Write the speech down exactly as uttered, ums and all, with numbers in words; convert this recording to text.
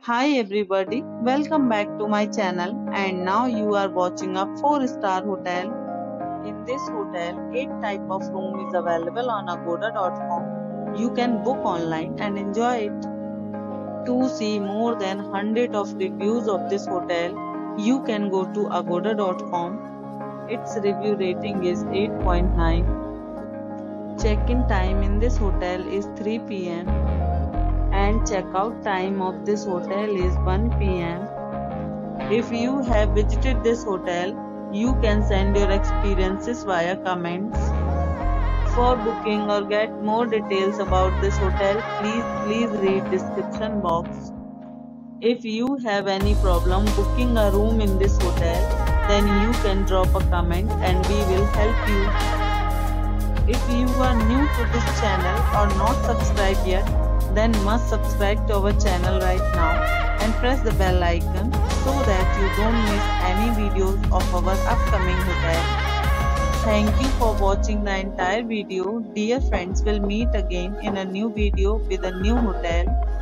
Hi everybody, welcome back to my channel and now you are watching a four star hotel. In this hotel, eight type of room is available on agoda dot com. You can book online and enjoy it. To see more than one hundred of reviews of this hotel, you can go to agoda dot com. Its review rating is eight point nine. Check-in time in this hotel is three p m and check-out time of this hotel is one p m If you have visited this hotel, you can send your experiences via comments. For booking or get more details about this hotel, please please read description box. If you have any problem booking a room in this hotel, then you can drop a comment and we will help you. If you are new to this channel or not subscribed yet, then must subscribe to our channel right now and press the bell icon so that you don't miss any videos of our upcoming hotel. Thank you for watching the entire video. Dear friends, we'll meet again in a new video with a new hotel.